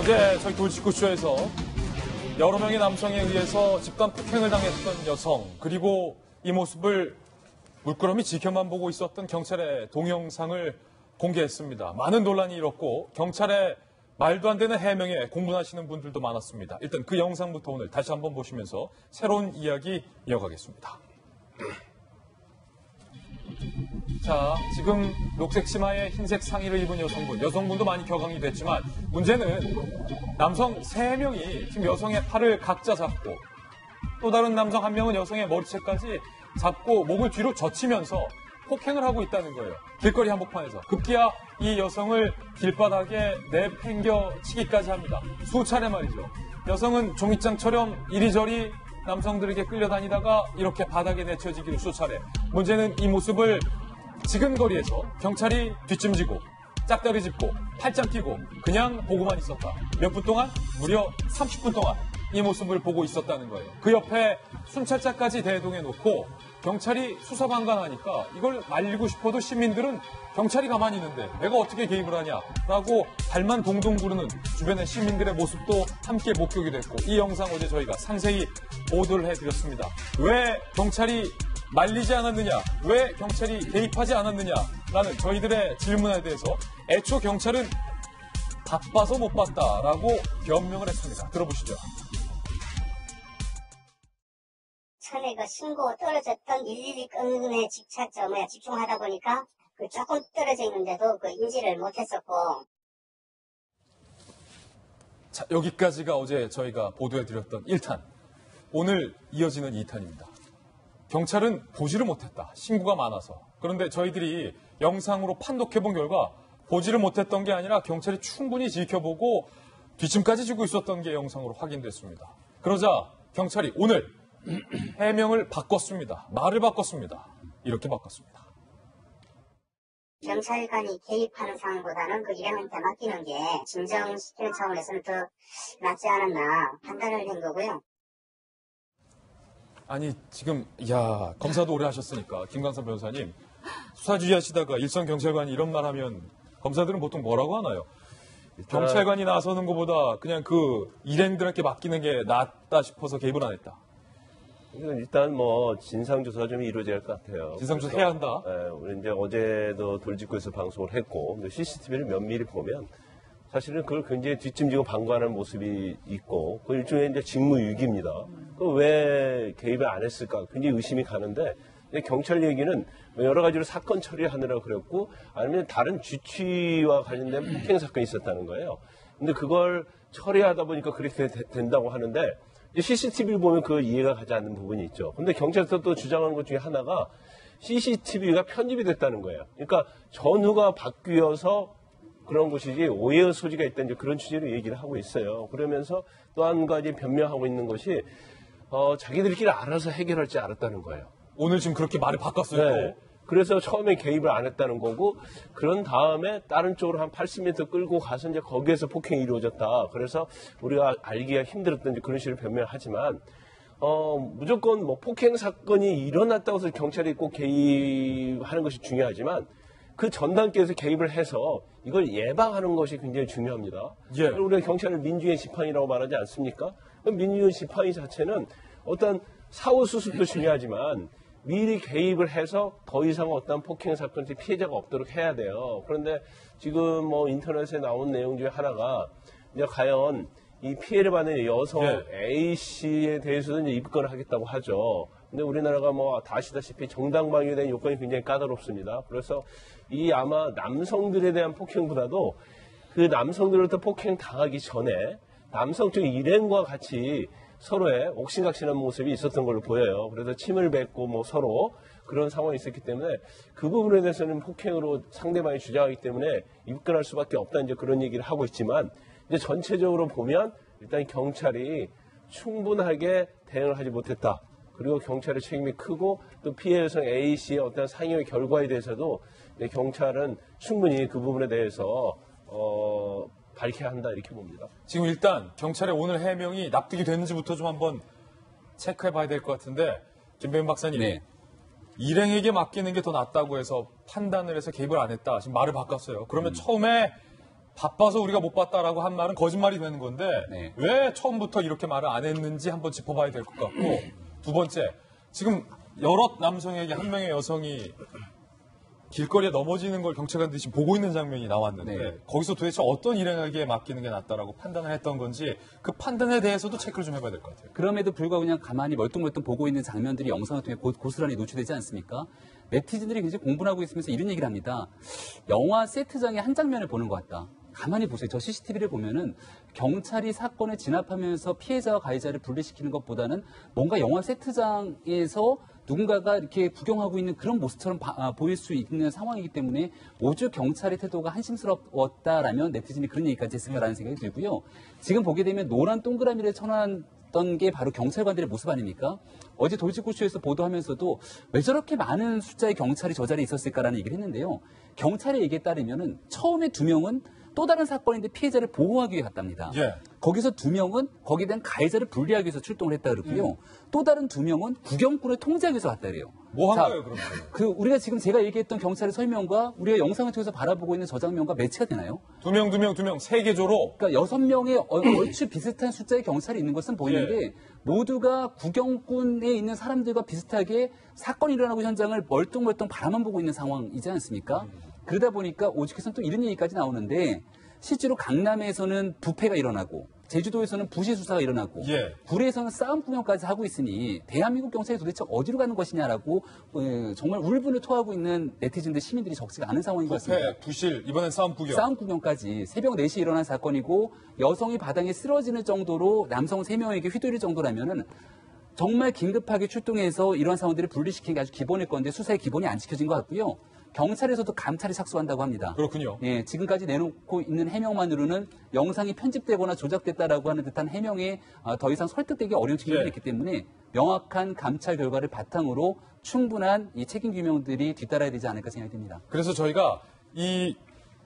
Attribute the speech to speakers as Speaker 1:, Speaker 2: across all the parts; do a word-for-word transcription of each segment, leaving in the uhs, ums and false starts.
Speaker 1: 어제 저희 돌직구쇼에서 여러 명의 남성에 의해서 집단 폭행을 당했던 여성, 그리고 이 모습을 물끄러미 지켜만 보고 있었던 경찰의 동영상을 공개했습니다. 많은 논란이 일었고 경찰의 말도 안 되는 해명에 공분하시는 분들도 많았습니다. 일단 그 영상부터 오늘 다시 한번 보시면서 새로운 이야기 이어가겠습니다. 자, 지금 녹색 치마에 흰색 상의를 입은 여성분, 여성분도 많이 격앙이 됐지만 문제는 남성 세 명이 지금 여성의 팔을 각자 잡고 또 다른 남성 한 명은 여성의 머리채까지 잡고 목을 뒤로 젖히면서 폭행을 하고 있다는 거예요. 길거리 한복판에서. 급기야 이 여성을 길바닥에 내팽겨치기까지 합니다. 수차례 말이죠. 여성은 종이장처럼 이리저리 남성들에게 끌려다니다가 이렇게 바닥에 내쳐지기로 수차례. 문제는 이 모습을 지금 거리에서 경찰이 뒷짐지고 짝다리 짚고 팔짱 끼고 그냥 보고만 있었다. 몇 분 동안? 무려 삼십 분 동안 이 모습을 보고 있었다는 거예요. 그 옆에 순찰차까지 대동해 놓고 경찰이 수사방관하니까 이걸 말리고 싶어도 시민들은 경찰이 가만히 있는데 내가 어떻게 개입을 하냐라고 발만 동동 구르는 주변의 시민들의 모습도 함께 목격이 됐고 이 영상 어제 저희가 상세히 보도를 해드렸습니다. 왜 경찰이 말리지 않았느냐, 왜 경찰이 개입하지 않았느냐라는 저희들의 질문에 대해서 애초 경찰은 바빠서 못 봤다라고 변명을 했습니다. 들어보시죠.
Speaker 2: 처음에 그 신고 떨어졌던 일일이 끊는 집착점에 집중하다 보니까 그 조금 떨어져 있는데도 그 인지를 못했었고.
Speaker 1: 자, 여기까지가 어제 저희가 보도해드렸던 일 탄. 오늘 이어지는 이 탄입니다. 경찰은 보지를 못했다. 신고가 많아서. 그런데 저희들이 영상으로 판독해본 결과 보지를 못했던 게 아니라 경찰이 충분히 지켜보고 뒷짐까지 지고 있었던 게 영상으로 확인됐습니다. 그러자 경찰이 오늘 해명을 바꿨습니다. 말을 바꿨습니다. 이렇게 바꿨습니다.
Speaker 2: 경찰관이 개입하는 상황보다는 그 일행한테 맡기는 게 진정시키는 차원에서는 더 낫지 않았나 판단을 한 거고요.
Speaker 1: 아니 지금 야 검사도 오래 하셨으니까 김광삼 변호사님 수사주의 하시다가 일선 경찰관이 이런 말 하면 검사들은 보통 뭐라고 하나요? 경찰관이 나서는 것보다 그냥 그 일행들에게 맡기는 게 낫다 싶어서 개입을 안 했다.
Speaker 3: 일단 뭐 진상조사가 좀 이루어져야 할 것 같아요.
Speaker 1: 진상조사 해야 한다.
Speaker 3: 네, 우리 이제 어제도 돌직구에서 방송을 했고 씨씨티비를 면밀히 보면 사실은 그걸 굉장히 뒷짐지고 방관하는 모습이 있고 그 일종의 이제 직무유기입니다. 그 왜 개입을 안 했을까 굉장히 의심이 가는데 경찰 얘기는 여러 가지로 사건 처리하느라고 그랬고 아니면 다른 주치와 관련된 폭행 사건이 있었다는 거예요. 근데 그걸 처리하다 보니까 그렇게 되, 된다고 하는데 씨씨티비를 보면 그 이해가 가지 않는 부분이 있죠. 근데 경찰서 또 주장하는 것 중에 하나가 씨씨티비가 편집이 됐다는 거예요. 그러니까 전후가 바뀌어서 그런 것이지 오해의 소지가 있다 이제 그런 취지로 얘기를 하고 있어요. 그러면서 또 한 가지 변명하고 있는 것이 어, 자기들끼리 알아서 해결할 줄 알았다는 거예요.
Speaker 1: 오늘 지금 그렇게 말을 바꿨어요.
Speaker 3: 네. 그래서 처음에 개입을 안 했다는 거고 그런 다음에 다른 쪽으로 한 팔십 미터 끌고 가서 이제 거기에서 폭행이 이루어졌다. 그래서 우리가 알기가 힘들었던 그런 식으로 변명하지만 어, 무조건 뭐 폭행 사건이 일어났다고 해서 경찰이 꼭 개입하는 것이 중요하지만 그 전 단계에서 개입을 해서 이걸 예방하는 것이 굉장히 중요합니다.
Speaker 1: 예.
Speaker 3: 우리가 경찰을 민주의 지팡이라고 말하지 않습니까? 민주의 지팡이 자체는 어떤 사후 수습도 중요하지만 미리 개입을 해서 더 이상 어떤 폭행 사건 피해자가 없도록 해야 돼요. 그런데 지금 뭐 인터넷에 나온 내용 중에 하나가 이제 과연 이 피해를 받는 여성
Speaker 1: 네.
Speaker 3: A 씨에 대해서는 이제 입건을 하겠다고 하죠. 근데 우리나라가 뭐 다 아시다시피 정당방위에 대한 요건이 굉장히 까다롭습니다. 그래서 이 아마 남성들에 대한 폭행보다도 그 남성들로부터 폭행 당하기 전에 남성 쪽 일행과 같이 서로의 옥신각신한 모습이 있었던 걸로 보여요. 그래서 침을 뱉고 뭐 서로 그런 상황이 있었기 때문에 그 부분에 대해서는 폭행으로 상대방이 주장하기 때문에 입건할 수밖에 없다 이제 그런 얘기를 하고 있지만 이제 전체적으로 보면 일단 경찰이 충분하게 대응을 하지 못했다. 그리고 경찰의 책임이 크고 또 피해 여성 A 씨의 어떤 상해의 결과에 대해서도 경찰은 충분히 그 부분에 대해서 어, 밝혀야 한다 이렇게 봅니다.
Speaker 1: 지금 일단 경찰의 오늘 해명이 납득이 됐는지부터 좀 한번 체크해봐야 될 것 같은데 김배윤 박사님 네. 일행에게 맡기는 게 더 낫다고 해서 판단을 해서 개입을 안 했다. 지금 말을 바꿨어요. 그러면 음. 처음에 바빠서 우리가 못 봤다라고 한 말은 거짓말이 되는 건데
Speaker 4: 네.
Speaker 1: 왜 처음부터 이렇게 말을 안 했는지 한번 짚어봐야 될 것 같고 두 번째 지금 여러 남성에게 한 명의 여성이 길거리에 넘어지는 걸 경찰관들이 지금 보고 있는 장면이 나왔는데
Speaker 4: 네.
Speaker 1: 거기서 도대체 어떤 일행에게 맡기는 게 낫다라고 판단을 했던 건지 그 판단에 대해서도 체크를 좀 해봐야 될 것 같아요.
Speaker 4: 그럼에도 불구하고 그냥 가만히 멀뚱멀뚱 보고 있는 장면들이 영상을 통해 고, 고스란히 노출되지 않습니까? 네티즌들이 굉장히 공분하고 있으면서 이런 얘기를 합니다. 영화 세트장의 한 장면을 보는 것 같다. 가만히 보세요. 저 씨씨티비를 보면은 경찰이 사건을 진압하면서 피해자와 가해자를 분리시키는 것보다는 뭔가 영화 세트장에서 누군가가 이렇게 구경하고 있는 그런 모습처럼 바, 아, 보일 수 있는 상황이기 때문에 오죽 경찰의 태도가 한심스러웠다라면 네티즌이 그런 얘기까지 했을까라는 생각이 들고요. 지금 보게 되면 노란 동그라미를 쳐놨던 게 바로 경찰관들의 모습 아닙니까? 어제 돌직구쇼에서 보도하면서도 왜 저렇게 많은 숫자의 경찰이 저 자리에 있었을까라는 얘기를 했는데요. 경찰의 얘기에 따르면은 처음에 두 명은 또 다른 사건인데 피해자를 보호하기 위해 갔답니다.
Speaker 1: 예.
Speaker 4: 거기서 두 명은 거기에 대한 가해자를 분리하기 위해서 출동을 했다 그러고요.
Speaker 1: 음.
Speaker 4: 또 다른 두 명은 구경꾼을 통제하기 위해서 갔다 그래요.
Speaker 1: 뭐
Speaker 4: 자,
Speaker 1: 한 거예요, 그럼?
Speaker 4: 그 우리가 지금 제가 얘기했던 경찰의 설명과 우리가 영상을 통해서 바라보고 있는 저 장면과 매치가 되나요?
Speaker 1: 두 명, 두 명, 두 명, 세 개조로
Speaker 4: 그러니까 여섯 명의 어- 얼추 비슷한 숫자의 경찰이 있는 것은 보이는데
Speaker 1: 예.
Speaker 4: 모두가 구경꾼에 있는 사람들과 비슷하게 사건이 일어나고 현장을 멀뚱멀뚱 바라만 보고 있는 상황이지 않습니까? 그러다 보니까 오죽해서는 또 이런 얘기까지 나오는데 실제로 강남에서는 부패가 일어나고 제주도에서는 부실 수사가 일어나고
Speaker 1: 예.
Speaker 4: 구례에서는 싸움 구경까지 하고 있으니 대한민국 경찰이 도대체 어디로 가는 것이냐라고 어, 정말 울분을 토하고 있는 네티즌들 시민들이 적지가 않은 상황인 것 같습니다.
Speaker 1: 부패, 부실, 이번엔 싸움 구경.
Speaker 4: 싸움 구경까지 새벽 네 시에 일어난 사건이고 여성이 바닥에 쓰러지는 정도로 남성 세 명에게 휘둘릴 정도라면은 정말 긴급하게 출동해서 이러한 상황들을 분리시키는 게 아주 기본일 건데 수사의 기본이 안 지켜진 것 같고요. 경찰에서도 감찰에 착수한다고 합니다.
Speaker 1: 그렇군요.
Speaker 4: 예, 지금까지 내놓고 있는 해명만으로는 영상이 편집되거나 조작됐다라고 하는 듯한 해명에 아, 더 이상 설득되기 어려운 측면이
Speaker 1: 예.
Speaker 4: 있기 때문에 명확한 감찰 결과를 바탕으로 충분한 이 책임 규명들이 뒤따라야 되지 않을까 생각이 듭니다.
Speaker 1: 그래서 저희가 이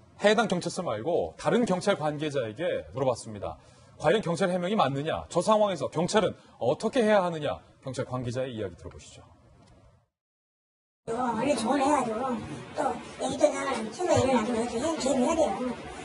Speaker 1: 해당 경찰서 말고 다른 경찰 관계자에게 물어봤습니다. 과연 경찰 해명이 맞느냐? 저 상황에서 경찰은 어떻게 해야 하느냐? 경찰 관계자의 이야기 들어보시죠.
Speaker 5: 원래 조언을 해가지고 또 애기들 나가는 친구가 일어나면 어떻게 개입을 해야 돼요.